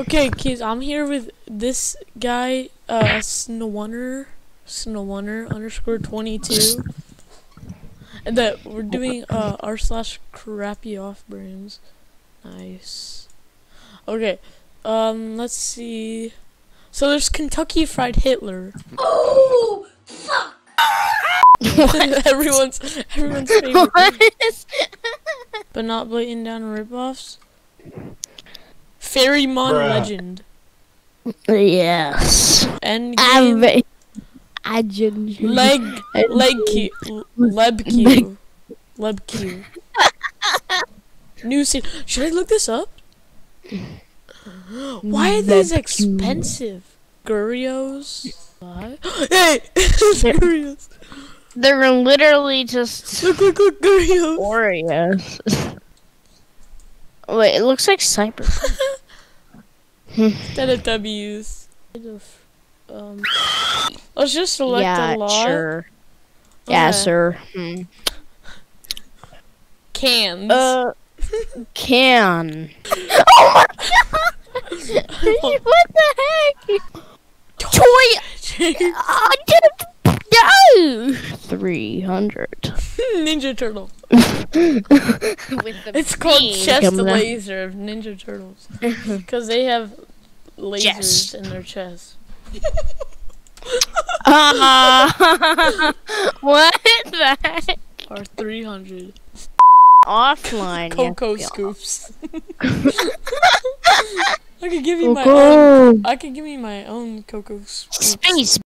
Okay, kids, I'm here with this guy, Snowunner underscore 22. And that we're doing r/crappyoffbrands. Nice. Okay, let's see. So there's Kentucky Fried Hitler. Oh, fuck! everyone's favorite. But not blatant down ripoffs. Fairymon Legend. Yes. Endgame. Lebq. New scene. Should I look this up? Why are these expensive? Gurios. Hey, Gurios. They're literally just Look, Gurios. Oreos. Wait, it looks like Cyberpunk. Instead of W's. Let's just select a lot. Sure. Yeah, sir. Cans. Can. Oh my god! What the heck? Toy. No. 300. Ninja Turtle. With the It's called Chest Laser of Ninja Turtles because they have lasers in their chest. What the heck? Or 300. Offline. Cocoa scoops. I could give you my own. I could give you my own cocoa scoop. Space